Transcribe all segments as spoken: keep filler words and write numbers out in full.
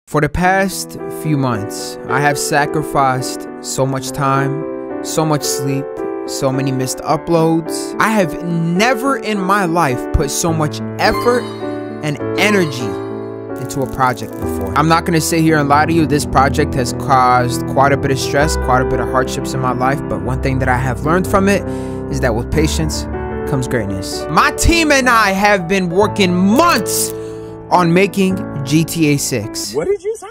For the past few months, I have sacrificed so much time, so much sleep, so many missed uploads. I have never in my life put so much effort and energy into a project before. I'm not gonna sit here and lie to you. This project has caused quite a bit of stress, quite a bit of hardships in my life, but one thing that I have learned from it is that with patience comes greatness. My team and I have been working months on making G T A six. What did you say?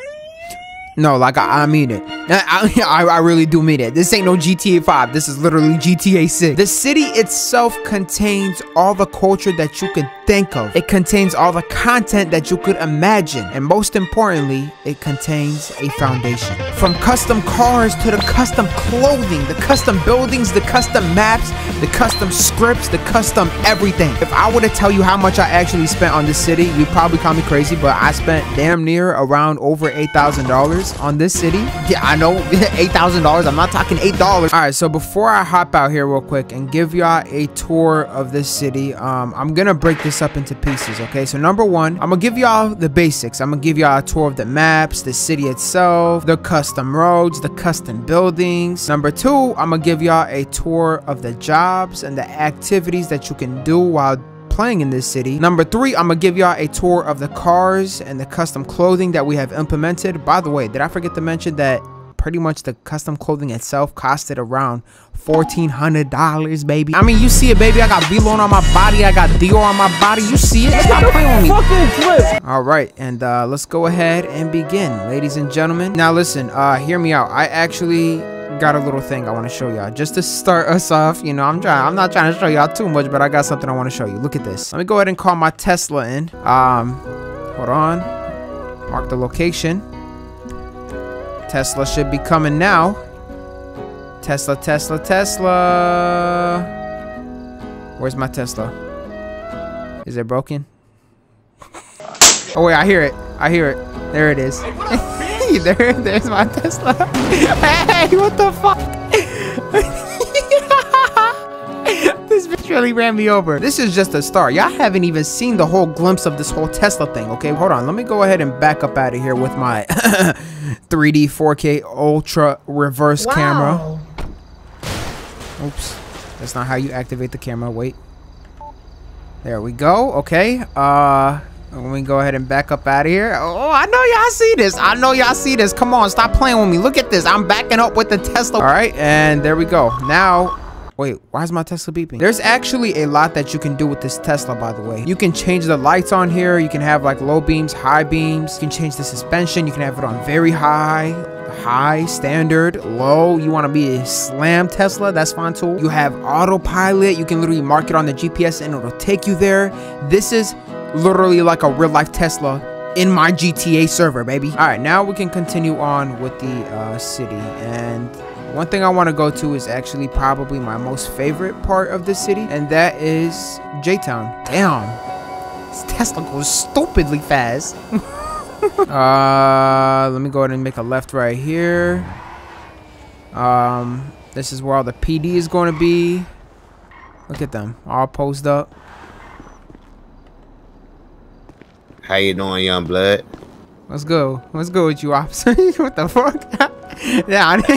No, like I, I mean it. I, I, I really do mean it. This ain't no G T A five. This is literally G T A six. The city itself contains all the culture that you could think of. It contains all the content that you could imagine. And most importantly, it contains a foundation. From custom cars to the custom clothing, the custom buildings, the custom maps, the custom scripts, the custom everything. If I were to tell you how much I actually spent on this city, you'd probably call me crazy, but I spent damn near around over eight thousand dollars on this city. Yeah, I know, eight thousand dollars. I'm not talking eight dollars. All right, so before I hop out here real quick and give y'all a tour of this city, um, I'm gonna break this up into pieces, okay? So number one, I'm gonna give y'all the basics. I'm gonna give y'all a tour of the maps, the city itself, the custom roads, the custom buildings. Number two, I'm gonna give y'all a tour of the jobs and the activities that you can do while playing in this city. Number three, I'm gonna give y'all a tour of the cars and the custom clothing that we have implemented. By the way, did I forget to mention that pretty much the custom clothing itself costed around fourteen hundred dollars, baby? I mean, you see it, baby. I got V-Lone on my body. I got Dior on my body. You see it. Stop playing with me. All right, and uh, let's go ahead and begin, ladies and gentlemen. Now, listen, uh, hear me out. I actually got a little thing I want to show y'all just to start us off. You know, I'm trying I'm not trying to show y'all too much, but I got something I want to show you. Look at this. Let me go ahead and call my Tesla in. Um hold on, mark the location. Tesla should be coming now. Tesla, Tesla, Tesla. Where's my Tesla? Is it broken? Oh wait, I hear it. I hear it. There it is. There, there's my Tesla. Hey, what the fuck? This bitch really ran me over. This is just a start. Y'all haven't even seen the whole glimpse of this whole Tesla thing, okay? Hold on. Let me go ahead and back up out of here with my three D four K ultra reverse wow. camera. Oops. That's not how you activate the camera. Wait. There we go. Okay. Uh... Let me go ahead and back up out of here. Oh, I know y'all see this. I know y'all see this. Come on, stop playing with me. Look at this. I'm backing up with the Tesla. All right, and there we go. Now, wait, why is my Tesla beeping? There's actually a lot that you can do with this Tesla, by the way. You can change the lights on here. You can have like low beams, high beams. You can change the suspension. You can have it on very high, high, standard, low. You want to be a slam Tesla, that's fine too. You have autopilot. You can literally mark it on the G P S and it'll take you there. This is literally like a real life Tesla in my G T A server, baby. All right, now we can continue on with the uh, city. And one thing I want to go to is actually probably my most favorite part of the city, and that is J-Town. Damn, this Tesla goes stupidly fast. uh, let me go ahead and make a left right here. Um, this is where all the P D is going to be. Look at them, all posed up. How you doing, young blood? Let's go. Let's go with you, officer. What the fuck? Yeah, I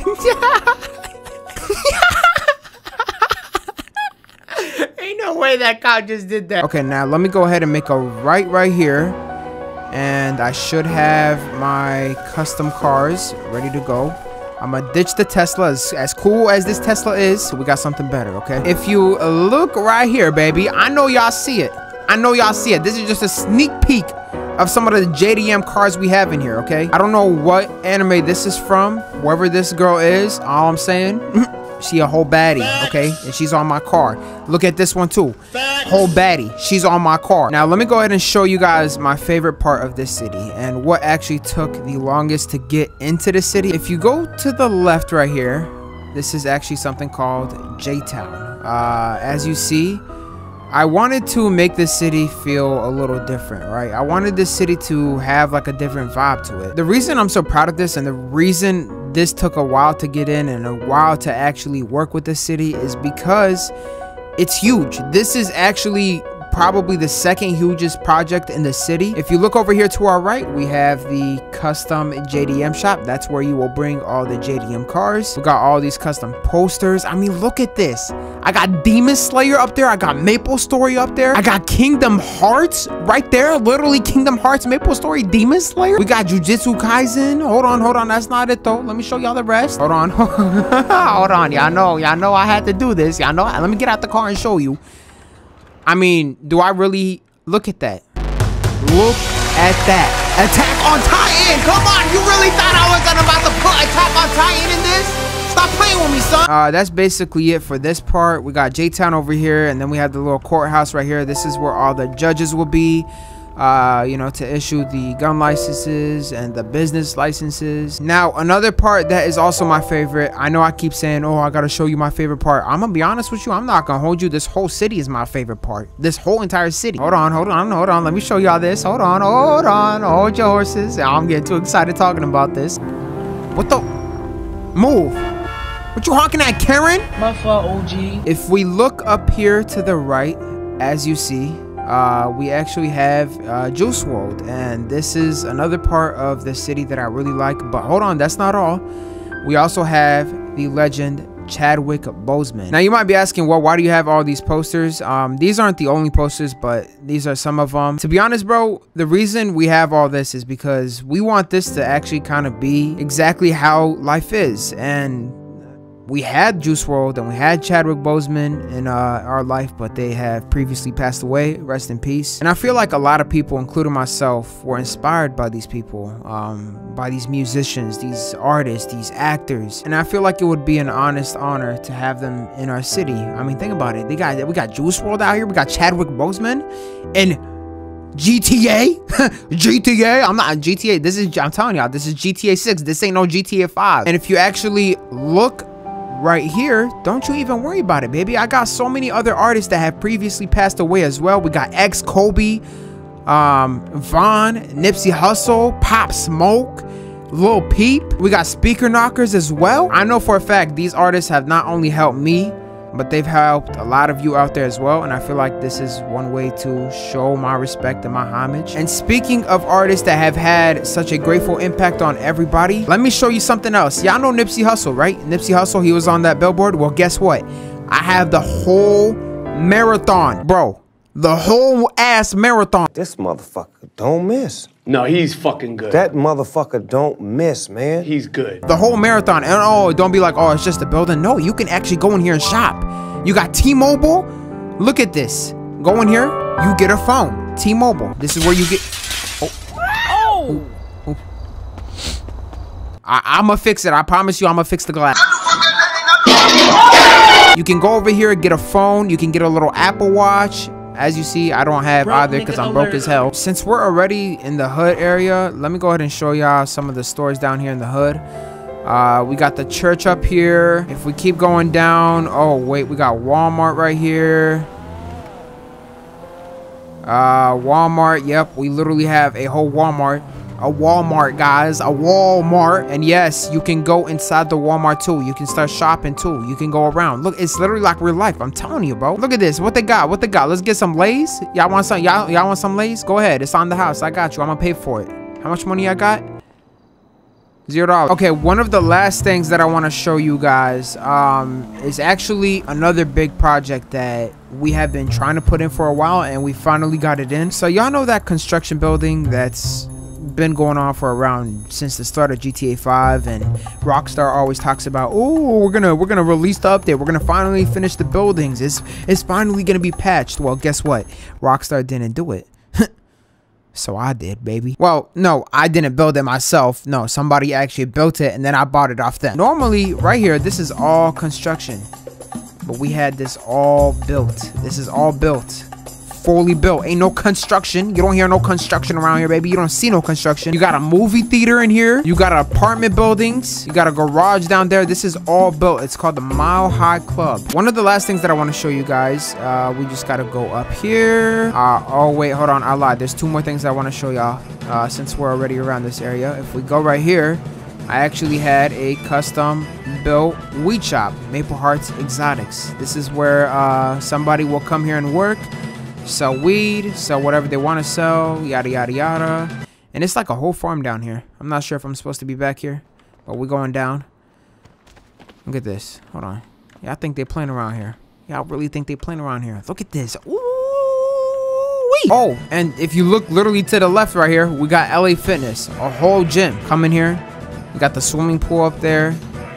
didn't. Ain't no way that cop just did that. Okay, now let me go ahead and make a right right here. And I should have my custom cars ready to go. I'm gonna ditch the Tesla. As, as cool as this Tesla is, we got something better, okay? If you look right here, baby, I know y'all see it. I know y'all see it. This is just a sneak peek of some of the J D M cars we have in here, okay? I don't know what anime this is from, whoever this girl is. All I'm saying, she a whole baddie, okay? And she's on my car. Look at this one too. Whole baddie. She's on my car. Now, let me go ahead and show you guys my favorite part of this city and what actually took the longest to get into the city. If you go to the left right here, this is actually something called J-Town. Uh, as you see, I wanted to make this city feel a little different, right? I wanted this city to have like a different vibe to it. The reason I'm so proud of this and the reason this took a while to get in and a while to actually work with this city is because it's huge. This is actually probably the second hugest project in the city. If you look over here to our right, we have the custom J D M shop. That's where you will bring all the J D M cars. We got all these custom posters. I mean, look at this. I got Demon Slayer up there. I got Maple Story up there. I got Kingdom Hearts right there. Literally Kingdom Hearts, Maple Story, Demon Slayer. We got Jujutsu Kaisen. Hold on, hold on. That's not it though. Let me show y'all the rest. Hold on. Hold on. Y'all know, y'all know I had to do this. Y'all know. Let me get out the car and show you. I mean, do I really look at that? Look at that. Attack on Titan. Come on. You really thought I was about to put Attack on Titan in this? Stop playing with me, son. Uh, that's basically it for this part. We got J-Town over here, and then we have the little courthouse right here. This is where all the judges will be, uh, you know, to issue the gun licenses and the business licenses. Now, another part that is also my favorite. I know I keep saying, oh, I got to show you my favorite part. I'm going to be honest with you. I'm not going to hold you. This whole city is my favorite part. This whole entire city. Hold on, hold on, hold on. Let me show y'all this. Hold on, hold on. Hold your horses. I'm getting too excited talking about this. What the? Move. What you honking at, Karen? My fault, O G. If we look up here to the right, as you see, uh, we actually have uh, Juice World, and this is another part of the city that I really like. But hold on, that's not all. We also have the legend Chadwick Boseman. Now you might be asking, well, why do you have all these posters? Um, these aren't the only posters, but these are some of them. To be honest, bro, the reason we have all this is because we want this to actually kind of be exactly how life is. And we had Juice world and we had Chadwick Boseman in uh, our life, but they have previously passed away. Rest in peace. And I feel like a lot of people, including myself, were inspired by these people, um, by these musicians, these artists, these actors. And I feel like it would be an honest honor to have them in our city. I mean, think about it. They got we got Juice world out here. We got Chadwick Boseman and G T A. G T A. I'm not G T A. This is I'm telling y'all, this is G T A six. This ain't no G T A five. And if you actually look right here, don't you even worry about it, baby. I got so many other artists that have previously passed away as well. We got X Kobe, um, Von, Nipsey Hussle, Pop Smoke, Lil Peep. We got Speaker Knockers as well. I know for a fact these artists have not only helped me, but they've helped a lot of you out there as well. And I feel like this is one way to show my respect and my homage. And speaking of artists that have had such a grateful impact on everybody, let me show you something else. Y'all know Nipsey Hussle, right? Nipsey Hussle, he was on that billboard. Well, guess what? I have the whole marathon, bro. The whole ass marathon. This motherfucker don't miss. No, he's fucking good. That motherfucker don't miss, man. He's good. The whole marathon. And oh, don't be like, oh, it's just a building. No, you can actually go in here and shop. You got T-Mobile. Look at this. Go in here, you get a phone. T-Mobile. This is where you get. Oh. Oh. Oh. I I'ma fix it. I promise you, I'ma fix the glass. You can go over here and get a phone. You can get a little Apple Watch. As you see, I don't have either because I'm broke as hell. Since we're already in the hood area, let me go ahead and show y'all some of the stores down here in the hood. Uh, we got the church up here. If we keep going down, oh wait, we got Walmart right here. Uh, Walmart, yep, we literally have a whole Walmart. A Walmart, guys, a Walmart. And yes, you can go inside the Walmart too. You can start shopping too. You can go around. Look, it's literally like real life. I'm telling you, bro. Look at this. What they got? What they got? Let's get some Lay's. Y'all want some? Y'all y'all want some Lay's? Go ahead. It's on the house. I got you. I'm gonna pay for it. How much money I got? Zero dollars. Okay, one of the last things that I want to show you guys um, is actually another big project that we have been trying to put in for a while, and we finally got it in. So y'all know that construction building that's been going on for around since the start of G T A five, and Rockstar always talks about, oh, we're gonna we're gonna release the update, we're gonna finally finish the buildings, it's it's finally gonna be patched. Well, guess what? Rockstar didn't do it. So I did, baby. Well, no, I didn't build it myself. No, somebody actually built it and then I bought it off them. Normally right here, this is all construction, but we had this all built. This is all built, fully built. Ain't no construction. You don't hear no construction around here, baby. You don't see no construction. You got a movie theater in here. You got apartment buildings. You got a garage down there. This is all built. It's called the Mile High Club. One of the last things that I want to show you guys, uh, we just got to go up here. Uh, oh, wait, hold on. I lied. There's two more things I want to show y'all uh, since we're already around this area. If we go right here, I actually had a custom built weed shop, Maple Hearts Exotics. This is where uh, somebody will come here and work. Sell weed, sell whatever they want to sell, yada yada yada. And it's like a whole farm down here. I'm not sure if I'm supposed to be back here, but we're going down. Look at this. Hold on. Yeah, I think they're playing around here. Yeah, I really think they're playing around here. Look at this. Ooh. Oh, and if you look literally to the left right here, we got L A Fitness, a whole gym. Come in here. We got the swimming pool up there.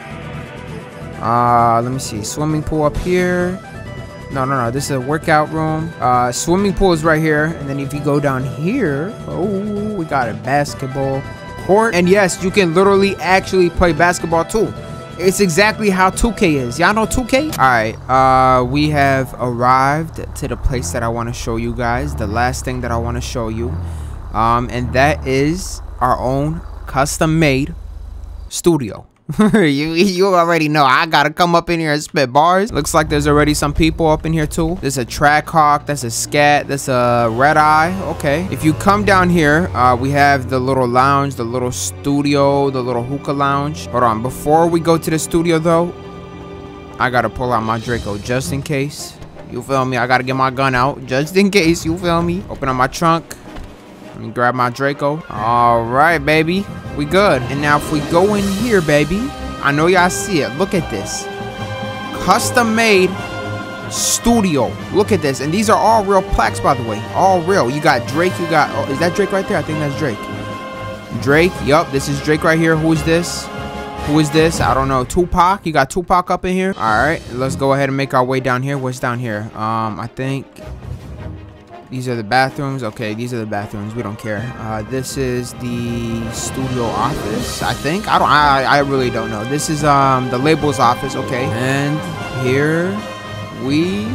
Uh, let me see. Swimming pool up here. No, no, no. This is a workout room. Uh, swimming pool is right here. And then if you go down here, oh, we got a basketball court. And yes, you can literally actually play basketball too. It's exactly how two K is. Y'all know two K? All right, uh, we have arrived to the place that I want to show you guys. The last thing that I want to show you. Um, and that is our own custom-made studio. you, you already know I gotta come up in here and spit bars. Looks like there's already some people up in here too. There's a track hawk, that's a scat, that's a red eye. Okay, if you come down here, uh we have the little lounge, the little studio, the little hookah lounge. Hold on, before we go to the studio though, I gotta pull out my Draco just in case. You feel me? I gotta get my gun out just in case. You feel me? Open up my trunk. Let me grab my Draco. All right, baby. We good. And now if we go in here, baby, I know y'all see it. Look at this. Custom made studio. Look at this. And these are all real plaques, by the way. All real. You got Drake. You got... Oh, is that Drake right there? I think that's Drake. Drake. Yup. This is Drake right here. Who is this? Who is this? I don't know. Tupac. You got Tupac up in here. All right. Let's go ahead and make our way down here. What's down here? Um, I think... These are the bathrooms. Okay, these are the bathrooms. We don't care. Uh, this is the studio office, I think. I don't. I, I really don't know. This is um the labels office. Okay, and here we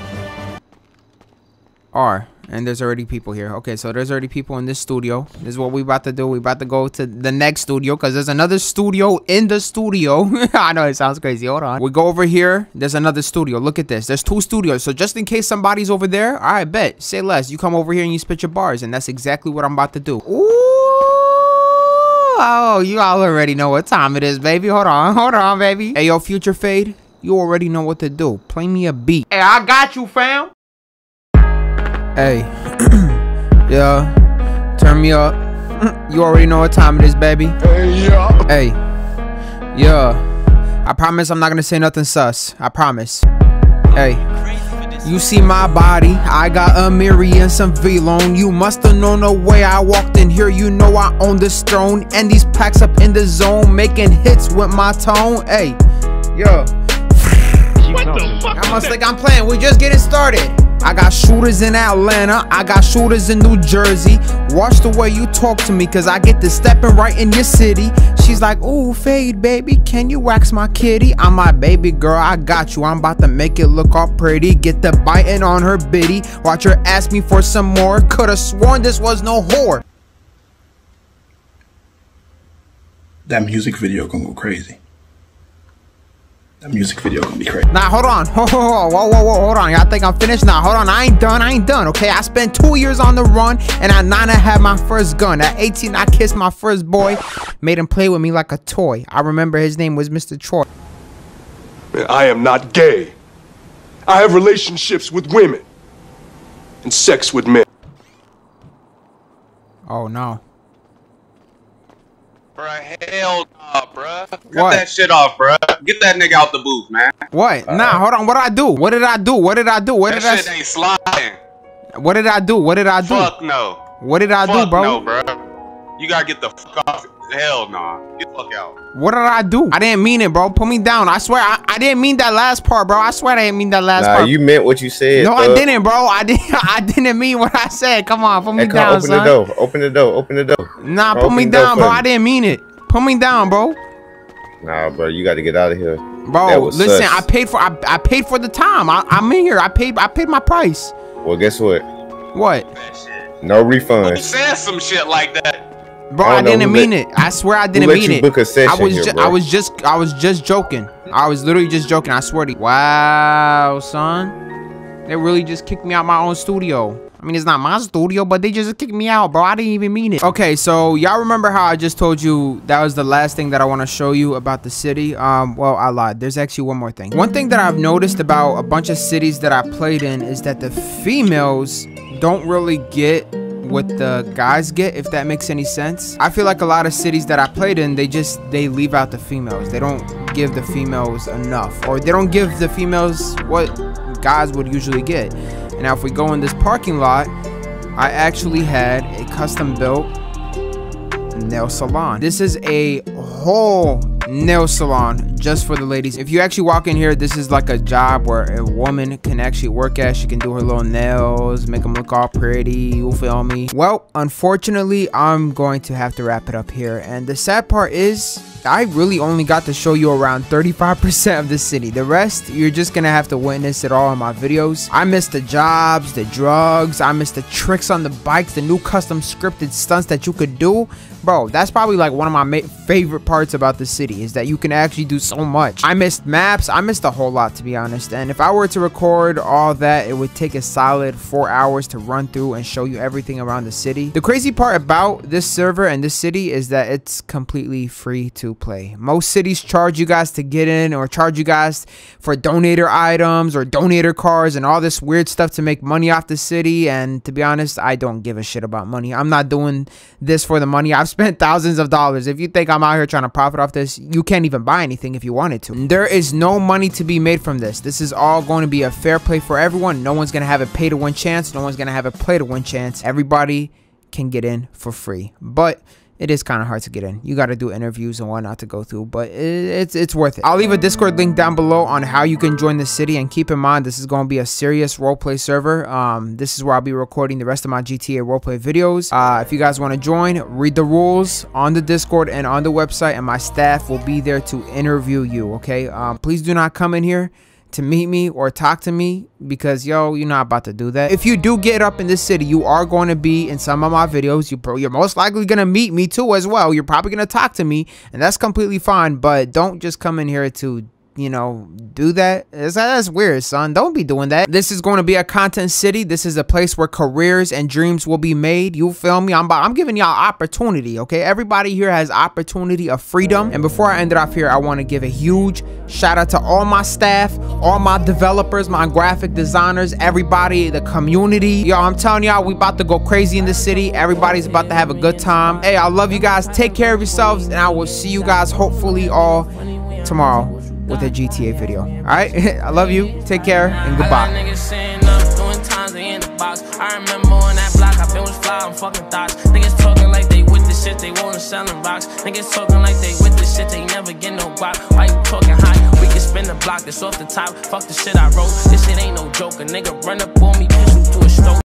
are. And there's already people here. Okay, so there's already people in this studio. This is what we about to do. We about to go to the next studio because there's another studio in the studio. I know it sounds crazy. Hold on. We go over here. There's another studio. Look at this. There's two studios. So just in case somebody's over there, all right, bet. Say less. You come over here and you spit your bars. And that's exactly what I'm about to do. Ooh. Oh, you all already know what time it is, baby. Hold on. Hold on, baby. Hey, yo, Future Fade. You already know what to do. Play me a beat. Hey, I got you, fam. Hey, yeah, turn me up. You already know what time it is, baby. Hey, yeah. Hey, yeah. I promise I'm not gonna say nothing sus. I promise. Hey, you see my body? I got a Miri and some V-Lone. You must have known the way I walked in here. You know I own this throne. And these packs up in the zone, making hits with my tone. Hey, yo. What the fuck? I must think I'm playing. We just getting started. I got shooters in Atlanta, I got shooters in New Jersey. Watch the way you talk to me, cause I get to stepping right in your city. She's like, ooh, Fade, baby, can you wax my kitty? I'm my baby girl, I got you. I'm about to make it look all pretty. Get the biting on her bitty. Watch her ask me for some more. Could've sworn this was no whore. That music video gonna go crazy. That music video gonna be crazy. Nah, hold on. Whoa, whoa, whoa, whoa, whoa, hold on. Y'all think I'm finished? Nah, hold on. I ain't done. I ain't done. Okay, I spent two years on the run, and at nine, I had my first gun. At eighteen, I kissed my first boy, made him play with me like a toy. I remember his name was Mister Troy. I am not gay. I have relationships with women and sex with men. Oh no. Bruh, hell nah, bruh. Cut What? that shit off, bruh. Get that nigga out the booth, man. What? Uh, nah, hold on. What did I do? What did I do? What did I do? What that did I? shit ain't sliding. What did I do? What did I do? Fuck no. What did I Fuck do, bro? no, bruh. You gotta get the fuck off. Hell nah. Get the fuck out. What did I do? I didn't mean it, bro. Put me down. I swear, I, I didn't mean that last part, bro. I swear I didn't mean that last Nah, part. you meant what you said. No, thug. I didn't, bro. I didn't. I didn't mean what I said. Come on, put me Hey, come, down, open son. the door. Open the door. Open the door. Nah, Bro, put me open the door down, for bro. me. I didn't mean it. Put me down, bro. Nah, bro, you got to get out of here. Bro, listen, sus. I paid for I, I paid for the time. I, I'm in here. I paid I paid my price. Well, guess what? What? No refunds. Who said some shit like that? Bro, I, I didn't mean let, it. I swear I didn't let mean you it. Book a session I was here, just bro? I was just I was just joking. I was literally just joking. I swear to you. Wow, son. They really just kicked me out my own studio. I mean, it's not my studio, but they just kicked me out, bro. I didn't even mean it. Okay, so y'all remember how I just told you that was the last thing that I want to show you about the city? Um, well, I lied. There's actually one more thing. One thing that I've noticed about a bunch of cities that I played in is that the females don't really get what the guys get, if that makes any sense. I feel like a lot of cities that I played in, they just, they leave out the females. They don't give the females enough, or they don't give the females what guys would usually get. And now if we go in this parking lot, I actually had a custom built nail salon. This is a whole nail salon just for the ladies. If you actually walk in here, this is like a job where a woman can actually work at. She can do her little nails, make them look all pretty, you feel me? Well, unfortunately, I'm going to have to wrap it up here. And the sad part is, I really only got to show you around thirty-five percent of the city. The rest, you're just gonna have to witness it all in my videos. I missed the jobs, the drugs, I missed the tricks on the bikes, the new custom scripted stunts that you could do. Bro, that's probably like one of my ma favorite parts about the city, is that you can actually do so much. I missed maps, I missed a whole lot, to be honest. And if I were to record all that, it would take a solid four hours to run through and show you everything around the city. The crazy part about this server and this city is that it's completely free to play. Most cities charge you guys to get in, or charge you guys for donator items or donator cards and all this weird stuff to make money off the city. And to be honest, I don't give a shit about money. I'm not doing this for the money. I've spent thousands of dollars. If you think I'm out here trying to profit off this, you can't even buy anything if you wanted to. There is no money to be made from this. This is all going to be a fair play for everyone. No one's going to have a pay to win chance. No one's going to have a play to win chance. Everybody can get in for free. But it is kind of hard to get in. You got to do interviews and whatnot to go through, but it, it's it's worth it. I'll leave a Discord link down below on how you can join the city, and keep in mind this is going to be a serious roleplay server. Um, this is where I'll be recording the rest of my G T A roleplay videos. Uh, if you guys want to join, read the rules on the Discord and on the website, and my staff will be there to interview you. Okay, um, please do not come in here to meet me or talk to me, because yo, you're not about to do that. If you do get up in this city, you are going to be in some of my videos. You pro you're most likely gonna meet me too as well. You're probably gonna talk to me, and that's completely fine. But don't just come in here to, you know, do that. It's, that's weird, son. Don't be doing that. This is going to be a content city. This is a place where careers and dreams will be made. You feel me? I'm about, I'm giving y'all opportunity, okay? Everybody here has opportunity of freedom. And before I end it off here, I want to give a huge shout out to all my staff, all my developers, my graphic designers, everybody, the community. Yo, I'm telling y'all, we about to go crazy in the city. Everybody's about to have a good time. Hey, I love you guys. Take care of yourselves, and I will see you guys hopefully all tomorrow with a G T A video. All right, I love you. Take care and goodbye. I remember on that block, I been was fly on fucking thoughts. Niggas talking like they with the shit, they won't selling rocks. Niggas talking like they with the shit, they never get no guap. Why you talking high? We can spin the block, this off the top. Fuck the shit I wrote. This shit ain't no joke. A nigga run up on me, push you through.